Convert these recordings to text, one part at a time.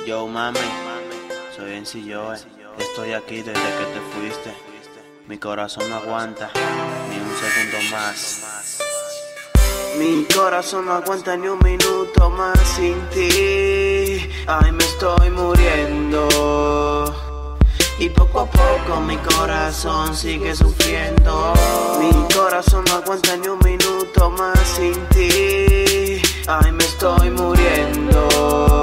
Yo mami, soy MC Joe. Estoy aquí desde que te fuiste. Mi corazón no aguanta ni un segundo más. Mi corazón no aguanta ni un minuto más sin ti. Ay, me estoy muriendo. Y poco a poco mi corazón sigue sufriendo. Mi corazón no aguanta ni un minuto más sin ti. Ay, me estoy muriendo.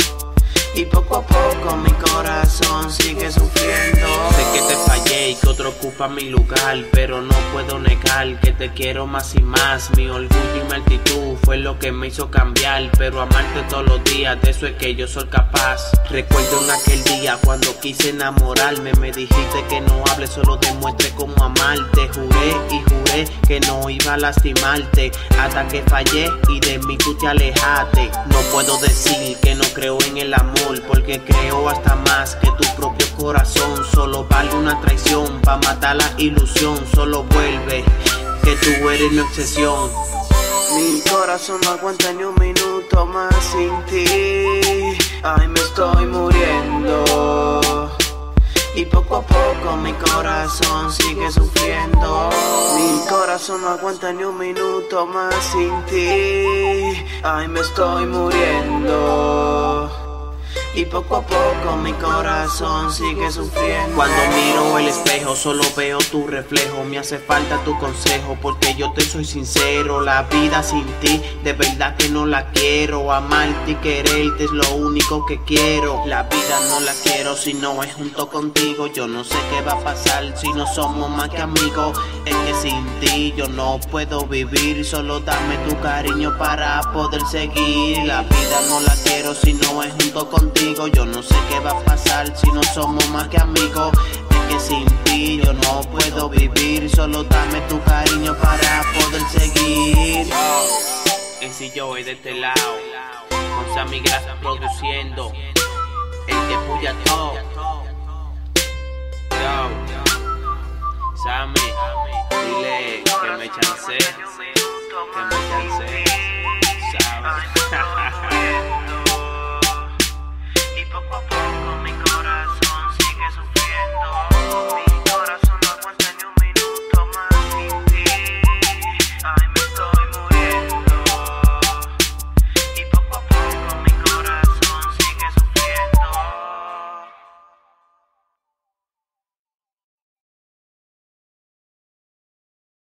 Y poco a poco mi corazón sigue sufriendo. Sé que te fallé y que otro ocupa mi lugar, pero no puedo negar que te quiero más y más. Mi orgullo y mi actitud fue lo que me hizo cambiar, pero amarte todos los días, de eso es que yo soy capaz. Recuerdo en aquel día cuando quise enamorarme, me dijiste que no hable, solo demuestre cómo amarte. Juré y juré que no iba a lastimarte, hasta que fallé y de mí tú te alejaste. No puedo decir que no creo en el amor, porque creo hasta más que tu propio corazón. Solo vale una traición pa' matar la ilusión. Solo vuelve, que tú eres mi obsesión. Mi corazón no aguanta ni un minuto más sin ti. Ay, me estoy muriendo. Y poco a poco mi corazón sigue sufriendo. Mi corazón no aguanta ni un minuto más sin ti. Ay, me estoy muriendo. Y poco a poco mi corazón sigue sufriendo. Cuando miro el espejo solo veo tu reflejo. Me hace falta tu consejo, porque yo te soy sincero. La vida sin ti de verdad que no la quiero. Amarte y quererte es lo único que quiero. La vida no la quiero si no es junto contigo. Yo no sé qué va a pasar si no somos más que amigos. Es que sin ti yo no puedo vivir. Solo dame tu cariño para poder seguir. La vida no la quiero si no es junto contigo. Yo no sé qué va a pasar si no somos más que amigos. Es que sin ti yo no puedo vivir. Solo dame tu cariño para poder seguir. MC Joe de este lado, con Sammy Grasa produciendo. El que puya todo. Yo, Sammy, dile que me chancé, que